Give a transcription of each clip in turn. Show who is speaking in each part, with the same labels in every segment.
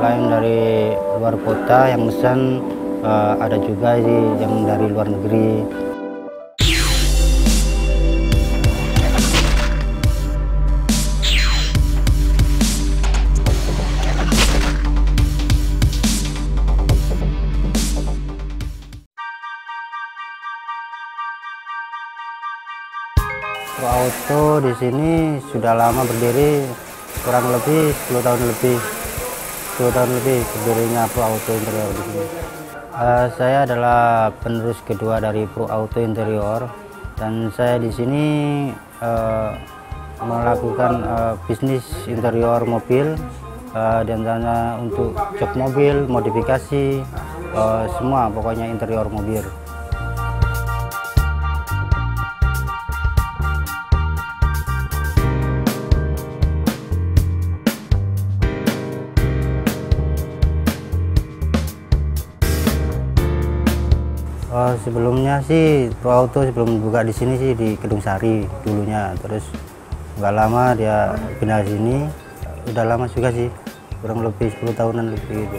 Speaker 1: selain dari luar kota yang pesan, ada juga sih yang dari luar negeri. Pro Auto di sini sudah lama berdiri, kurang lebih 10 tahun lebih. 10 tahun lebih berdirinya Pro Auto Interior di sini. Saya adalah penerus kedua dari Pro Auto Interior, dan saya di sini melakukan bisnis interior mobil, dan antaranya untuk jok mobil, modifikasi, semua pokoknya interior mobil. Sebelumnya sih Pro Auto sebelum buka di sini sih di Kedung Sari dulunya, terus nggak lama dia pindah sini. Udah lama juga sih, kurang lebih 10 tahunan lebih gitu.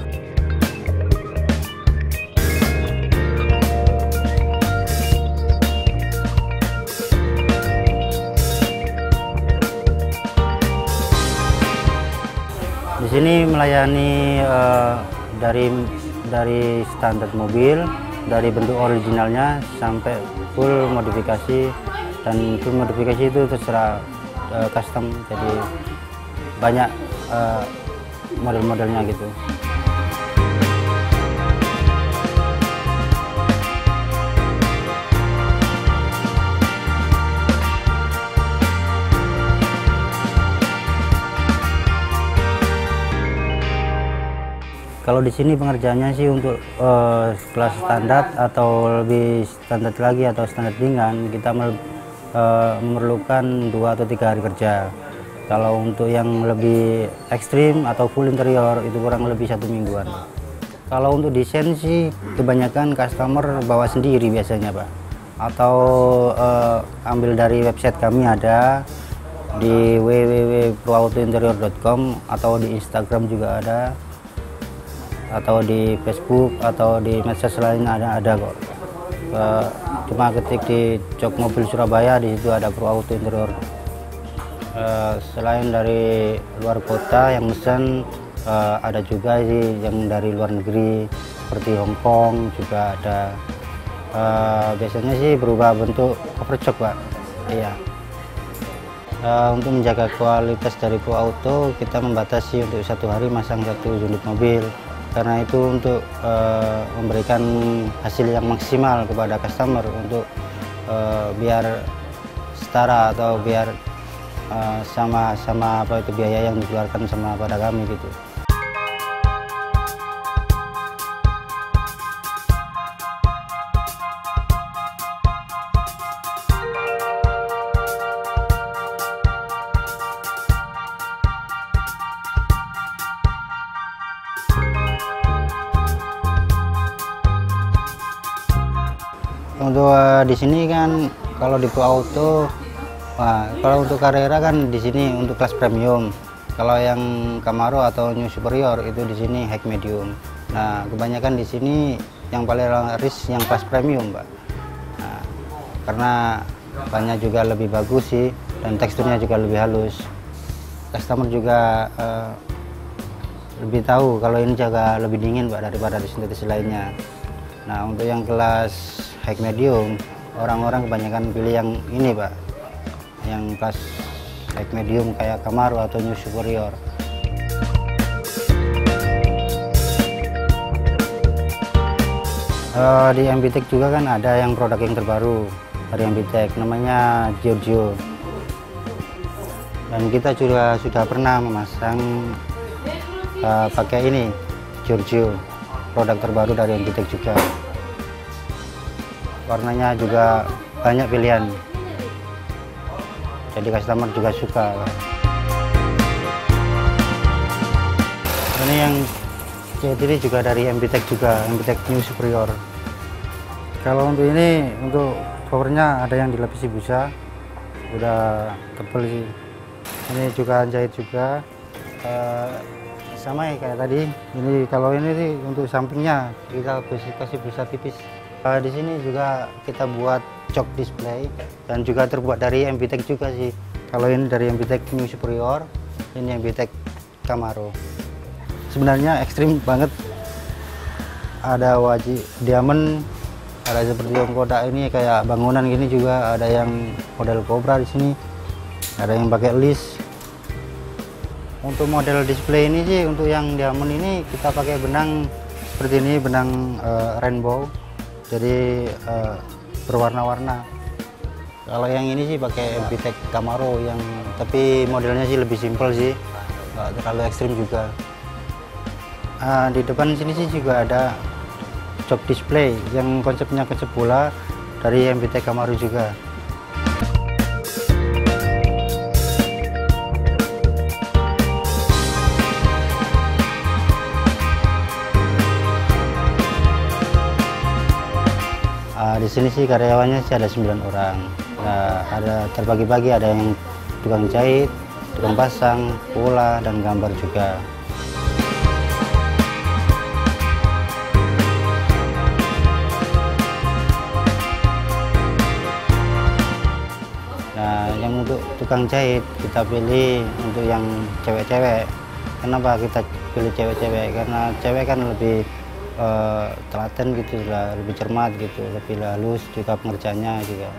Speaker 1: Di sini melayani dari standar mobil, dari bentuk originalnya sampai full modifikasi, dan full modifikasi itu terserah custom, jadi banyak model-modelnya gitu. Kalau di sini pengerjaannya sih untuk kelas standar atau lebih standar lagi atau standar ringan, kita memerlukan 2 atau 3 hari kerja. Kalau untuk yang lebih ekstrim atau full interior itu kurang lebih 1 mingguan. Kalau untuk desain sih kebanyakan customer bawa sendiri biasanya Pak, atau ambil dari website kami ada di www.proautointerior.com, atau di Instagram juga ada, atau di Facebook atau di medsos lainnya ada kok. Cuma ketik di jok mobil Surabaya, di situ ada Pro Auto Interior. Selain dari luar kota yang pesan, ada juga sih yang dari luar negeri seperti Hong Kong juga ada. Biasanya sih berubah bentuk cover jok Pak. Iya. Untuk menjaga kualitas dari Pro Auto, kita membatasi untuk 1 hari masang 1 unit mobil. Karena itu untuk memberikan hasil yang maksimal kepada customer, untuk biar setara atau biar sama apa itu biaya yang dikeluarkan sama pada kami gitu. Untuk di sini kan kalau di Pro Auto, kalau untuk Carrera kan di sini untuk kelas premium. Kalau yang Camaro atau New Superior itu di sini high medium. Nah, kebanyakan di sini yang paling laris yang kelas premium, Pak. Nah, karena bannya juga lebih bagus sih, dan teksturnya juga lebih halus. Customer juga lebih tahu kalau ini juga lebih dingin Pak daripada di sintetis lainnya. Nah, untuk yang kelas high medium, orang-orang kebanyakan pilih yang ini Pak, yang kelas high medium kayak Camaro atau New Superior. Di MBTEK juga kan ada yang produk yang terbaru dari MBTEK, namanya Giorgio, dan kita juga sudah pernah memasang pakai ini Giorgio, produk terbaru dari MBTEK juga. Warnanya juga banyak pilihan, jadi customer juga suka. Ini yang ini juga dari MBTEK juga, MBTEK New Superior. Kalau untuk ini, untuk covernya ada yang dilapisi busa, udah tebal sih. Ini juga jahit juga. sama ya kayak tadi. Ini kalau ini sih untuk sampingnya kita kasih busa tipis. Di sini juga kita buat jok display dan juga terbuat dari MBTEK juga sih. Kalau ini dari MBTEK New Superior, ini MBTEK Camaro. Sebenarnya ekstrim banget. Ada wajib diamond, ada seperti yang kotak ini kayak bangunan gini juga, ada yang model Cobra di sini, ada yang pakai list. Untuk model display ini sih, untuk yang diamond ini kita pakai benang seperti ini, benang rainbow, jadi berwarna-warna. Kalau yang ini sih pakai MBTEK Camaro yang tapi modelnya sih lebih simpel sih, nggak terlalu ekstrim juga. Di depan sini sih juga ada jok display yang konsepnya konsep bola dari MBTEK Camaro juga. Di sini sih karyawannya sih ada 9 orang. Nah, ada terbagi-bagi, ada yang tukang jahit, tukang pasang, pola, dan gambar juga. Nah, yang untuk tukang jahit kita pilih untuk yang cewek-cewek. Kenapa kita pilih cewek-cewek? Karena cewek kan lebih telaten gitu lah, lebih cermat gitu, lebih halus juga pengerjaannya juga.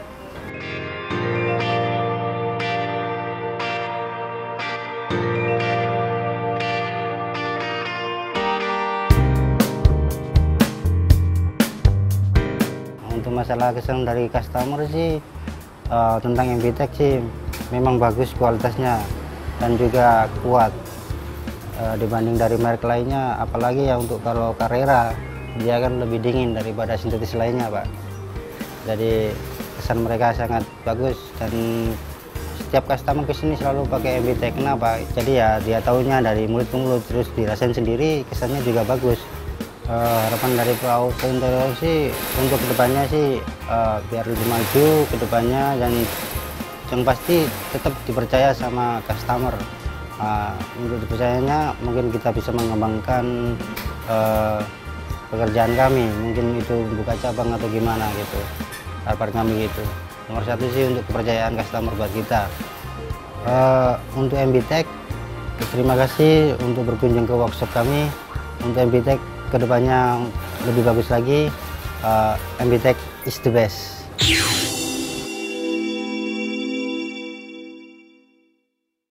Speaker 1: Untuk masalah kesan dari customer sih tentang MBTEK sih memang bagus kualitasnya dan juga kuat. Dibanding dari merek lainnya, apalagi ya untuk kalau Carrera dia kan lebih dingin daripada sintetis lainnya Pak. Jadi kesan mereka sangat bagus dan setiap customer kesini selalu pakai MBTEK. Kenapa? Jadi ya dia tahunya dari mulut ke mulut, terus dirasain sendiri, kesannya juga bagus. Harapan dari Auto Interior sih untuk kedepannya sih biar lebih maju kedepannya, dan yang pasti tetap dipercaya sama customer. Untuk dipercayanya mungkin kita bisa mengembangkan pekerjaan kami, mungkin itu buka cabang atau gimana gitu, harapan kami gitu. Nomor satu sih untuk kepercayaan customer buat kita. Untuk MBTEK, terima kasih untuk berkunjung ke workshop kami. Untuk MBTEK kedepannya lebih bagus lagi. MBTEK is the best.